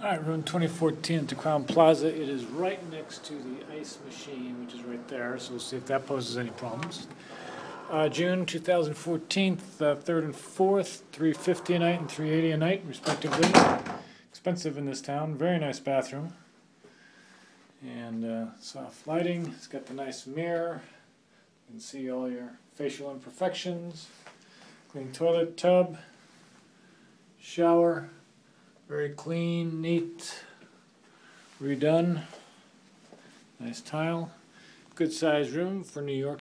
Alright, room 2014 at the Crowne Plaza. It is right next to the ice machine, which is right there, so we'll see if that poses any problems. June 2014, 3rd and 4th, $350 a night and $380 a night, respectively. Expensive in this town. Very nice bathroom. And soft lighting. It's got the nice mirror. You can see all your facial imperfections. Clean toilet, tub, shower. Very clean, neat, redone. Nice tile. Good sized room for New York.